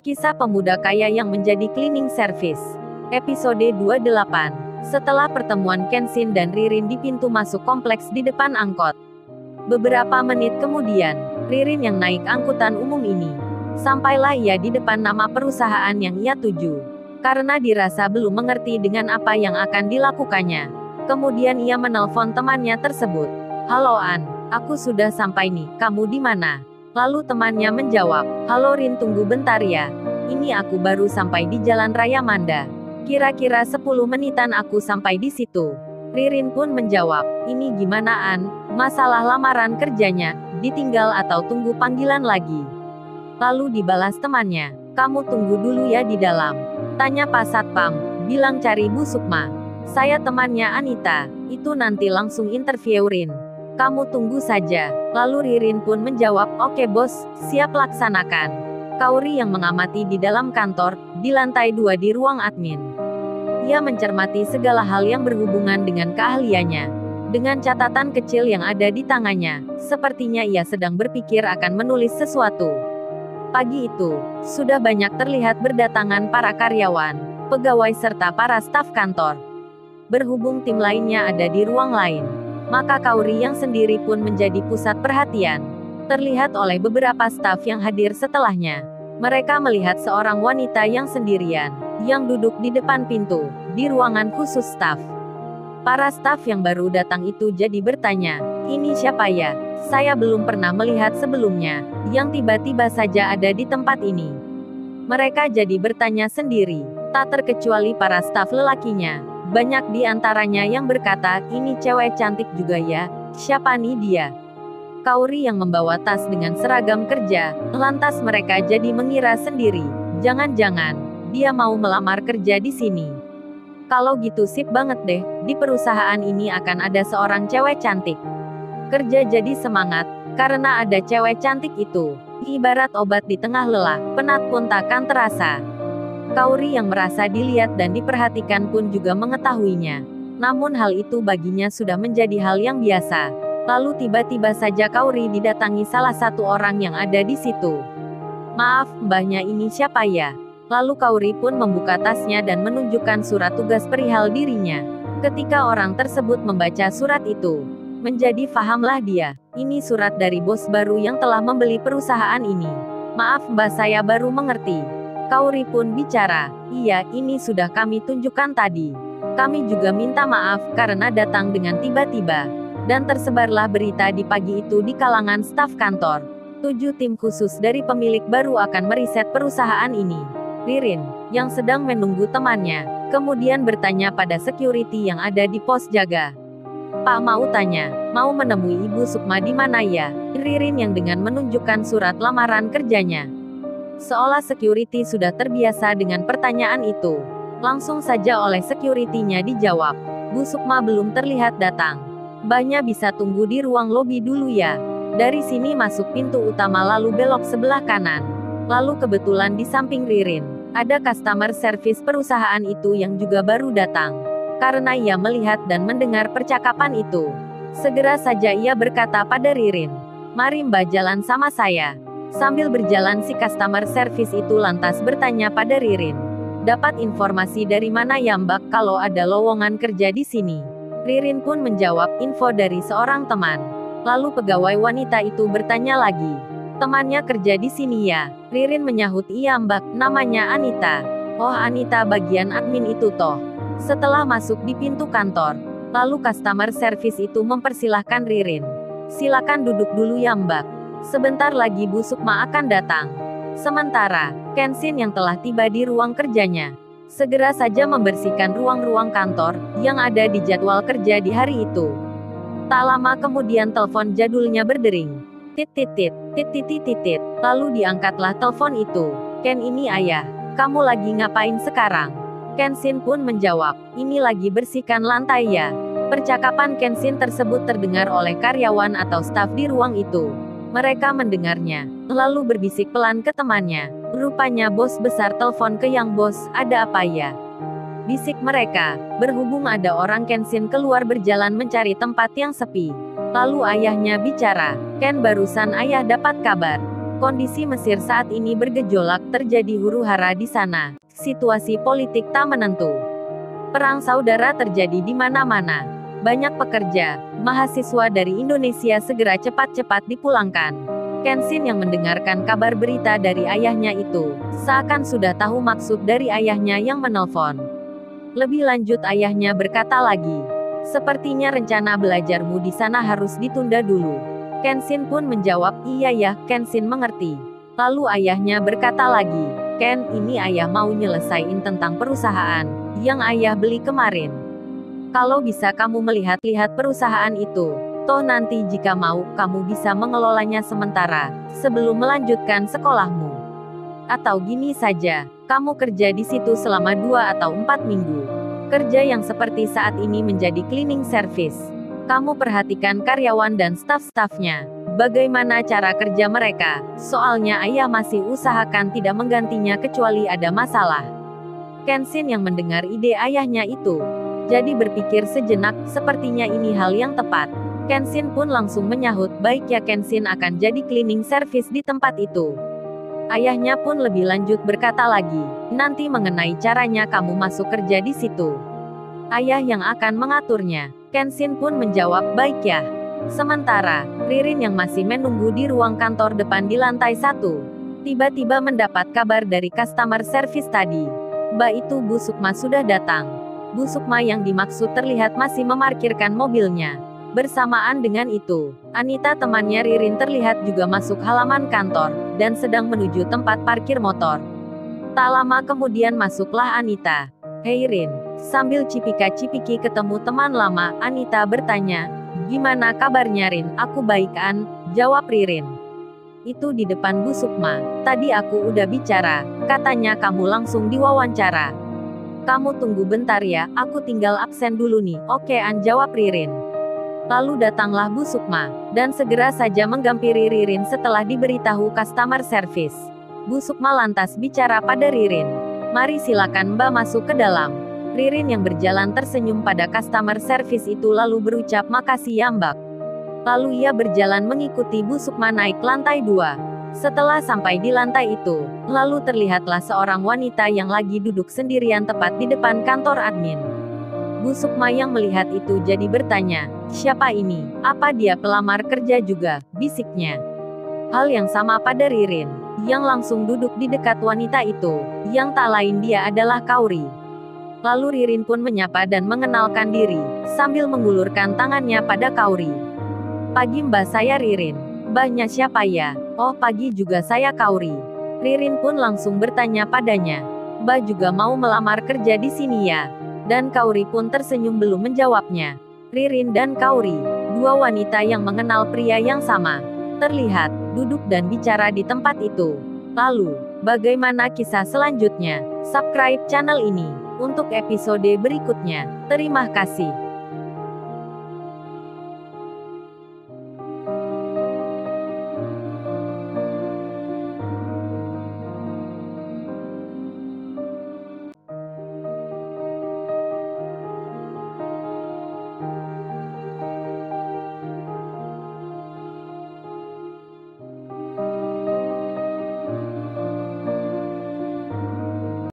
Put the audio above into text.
Kisah pemuda kaya yang menjadi cleaning service. Episode 28. Setelah pertemuan Kenshin dan Ririn di pintu masuk kompleks di depan angkot. Beberapa menit kemudian, Ririn yang naik angkutan umum ini. Sampailah ia di depan nama perusahaan yang ia tuju. Karena dirasa belum mengerti dengan apa yang akan dilakukannya. Kemudian ia menelpon temannya tersebut. "Halo An, aku sudah sampai nih, kamu di mana?" Lalu temannya menjawab, "Halo Rin, tunggu bentar ya. Ini aku baru sampai di Jalan Raya Manda. Kira-kira 10 menitan aku sampai di situ." Ririn pun menjawab, "Ini gimana An, masalah lamaran kerjanya, ditinggal atau tunggu panggilan lagi?" Lalu dibalas temannya, "Kamu tunggu dulu ya di dalam. Tanya Pak Satpam, bilang cari Bu Sukma. Saya temannya Anita, itu nanti langsung interview Rin. Kamu tunggu saja." Lalu Ririn pun menjawab, "Oke bos, siap laksanakan." Kaori yang mengamati di dalam kantor, di lantai 2 di ruang admin. Ia mencermati segala hal yang berhubungan dengan keahliannya. Dengan catatan kecil yang ada di tangannya, sepertinya ia sedang berpikir akan menulis sesuatu. Pagi itu, sudah banyak terlihat berdatangan para karyawan, pegawai serta para staf kantor. Berhubung tim lainnya ada di ruang lain, maka Kaori yang sendiri pun menjadi pusat perhatian. Terlihat oleh beberapa staf yang hadir setelahnya. Mereka melihat seorang wanita yang sendirian, yang duduk di depan pintu, di ruangan khusus staf. Para staf yang baru datang itu jadi bertanya, "Ini siapa ya? Saya belum pernah melihat sebelumnya, yang tiba-tiba saja ada di tempat ini." Mereka jadi bertanya sendiri, tak terkecuali para staf lelakinya. Banyak di antaranya yang berkata, "Ini cewek cantik juga ya, siapa nih dia?" Kaori yang membawa tas dengan seragam kerja, lantas mereka jadi mengira sendiri, jangan-jangan dia mau melamar kerja di sini. Kalau gitu sip banget deh, di perusahaan ini akan ada seorang cewek cantik. Kerja jadi semangat, karena ada cewek cantik itu. Ibarat obat di tengah lelah, penat pun takkan terasa. Kaori yang merasa dilihat dan diperhatikan pun juga mengetahuinya. Namun hal itu baginya sudah menjadi hal yang biasa. Lalu tiba-tiba saja Kaori didatangi salah satu orang yang ada di situ. "Maaf, mbahnya ini siapa ya?" Lalu Kaori pun membuka tasnya dan menunjukkan surat tugas perihal dirinya. Ketika orang tersebut membaca surat itu, menjadi fahamlah dia, ini surat dari bos baru yang telah membeli perusahaan ini. "Maaf mbah, saya baru mengerti." Kaori pun bicara, "Iya, ini sudah kami tunjukkan tadi. Kami juga minta maaf karena datang dengan tiba-tiba." Dan tersebarlah berita di pagi itu di kalangan staf kantor. 7 tim khusus dari pemilik baru akan meriset perusahaan ini. Ririn, yang sedang menunggu temannya, kemudian bertanya pada security yang ada di pos jaga. "Pak, mau tanya, mau menemui Ibu Sukma di mana ya?" Ririn yang dengan menunjukkan surat lamaran kerjanya. Seolah security sudah terbiasa dengan pertanyaan itu. Langsung saja oleh security-nya dijawab, "Bu Sukma belum terlihat datang. Mbahnya bisa tunggu di ruang lobi dulu ya. Dari sini masuk pintu utama lalu belok sebelah kanan." Lalu kebetulan di samping Ririn, ada customer service perusahaan itu yang juga baru datang. Karena ia melihat dan mendengar percakapan itu, segera saja ia berkata pada Ririn, "Mari mbah jalan sama saya." Sambil berjalan si customer service itu lantas bertanya pada Ririn, "Dapat informasi dari mana ya mbak kalau ada lowongan kerja di sini?" Ririn pun menjawab, "Info dari seorang teman." Lalu pegawai wanita itu bertanya lagi, "Temannya kerja di sini ya?" Ririn menyahut, "Iya mbak, namanya Anita." "Oh Anita bagian admin itu toh." Setelah masuk di pintu kantor, lalu customer service itu mempersilahkan Ririn, "Silakan duduk dulu ya mbak. Sebentar lagi Bu Sukma akan datang." Sementara, Kenshin yang telah tiba di ruang kerjanya, segera saja membersihkan ruang-ruang kantor, yang ada di jadwal kerja di hari itu. Tak lama kemudian telepon jadulnya berdering. Tit. Lalu diangkatlah telepon itu. "Ken, ini ayah. Kamu lagi ngapain sekarang?" Kenshin pun menjawab, "Ini lagi bersihkan lantai ya." Percakapan Kenshin tersebut terdengar oleh karyawan atau staf di ruang itu. Mereka mendengarnya, lalu berbisik pelan ke temannya, "Rupanya bos besar telepon ke yang bos, ada apa ya?" Bisik mereka, berhubung ada orang. Kenshin keluar berjalan mencari tempat yang sepi. Lalu ayahnya bicara, "Ken, barusan ayah dapat kabar. Kondisi Mesir saat ini bergejolak, terjadi huru-hara di sana. Situasi politik tak menentu. Perang saudara terjadi di mana-mana. Banyak pekerja, mahasiswa dari Indonesia segera cepat-cepat dipulangkan. Kenshin yang mendengarkan kabar berita dari ayahnya itu, seakan sudah tahu maksud dari ayahnya yang menelpon. Lebih lanjut ayahnya berkata lagi, "Sepertinya rencana belajarmu di sana harus ditunda dulu." Kenshin pun menjawab, "Iya ya." Kenshin mengerti. Lalu ayahnya berkata lagi, "Ken, ini ayah mau nyelesain tentang perusahaan yang ayah beli kemarin. Kalau bisa kamu melihat-lihat perusahaan itu, toh nanti jika mau, kamu bisa mengelolanya sementara, sebelum melanjutkan sekolahmu. Atau gini saja, kamu kerja di situ selama 2 atau 4 minggu. Kerja yang seperti saat ini menjadi cleaning service. Kamu perhatikan karyawan dan staf-stafnya. Bagaimana cara kerja mereka? Soalnya ayah masih usahakan tidak menggantinya kecuali ada masalah." Kenshin yang mendengar ide ayahnya itu, jadi berpikir sejenak, sepertinya ini hal yang tepat. Kenshin pun langsung menyahut, "Baik ya." Kenshin akan jadi cleaning service di tempat itu. Ayahnya pun lebih lanjut berkata lagi, "Nanti mengenai caranya kamu masuk kerja di situ, ayah yang akan mengaturnya." Kenshin pun menjawab, "Baik ya." Sementara, Ririn yang masih menunggu di ruang kantor depan di lantai 1, tiba-tiba mendapat kabar dari customer service tadi. Mbak itu Bu Sukma sudah datang. Bu Sukma yang dimaksud terlihat masih memarkirkan mobilnya. Bersamaan dengan itu, Anita temannya Ririn terlihat juga masuk halaman kantor, dan sedang menuju tempat parkir motor. Tak lama kemudian masuklah Anita. "Hei Rin." Sambil cipika-cipiki ketemu teman lama, Anita bertanya, "Gimana kabarnya Rin?" "Aku baik An," jawab Ririn. "Itu di depan Bu Sukma. Tadi aku udah bicara, katanya kamu langsung diwawancara." "Kamu tunggu bentar ya, aku tinggal absen dulu nih." "Oke An," jawab Ririn. Lalu datanglah Bu Sukma, dan segera saja menggampiri Ririn setelah diberitahu customer service. Bu Sukma lantas bicara pada Ririn, "Mari silakan Mbak masuk ke dalam." Ririn yang berjalan tersenyum pada customer service itu lalu berucap, "Makasih ya Mbak." Lalu ia berjalan mengikuti Bu Sukma naik lantai 2. Setelah sampai di lantai itu, lalu terlihatlah seorang wanita yang lagi duduk sendirian tepat di depan kantor admin. Bu Sukma yang melihat itu jadi bertanya, "Siapa ini? Apa dia pelamar kerja juga?" bisiknya. Hal yang sama pada Ririn, yang langsung duduk di dekat wanita itu, yang tak lain dia adalah Kauri. Lalu Ririn pun menyapa dan mengenalkan diri, sambil mengulurkan tangannya pada Kauri. "Pagi Mbak, saya Ririn." "Mbaknya siapa ya?" "Oh pagi juga, saya Kauri." Ririn pun langsung bertanya padanya, "Mbak juga mau melamar kerja di sini ya?" Dan Kauri pun tersenyum belum menjawabnya. Ririn dan Kauri, dua wanita yang mengenal pria yang sama, terlihat duduk dan bicara di tempat itu. Lalu, bagaimana kisah selanjutnya? Subscribe channel ini untuk episode berikutnya. Terima kasih.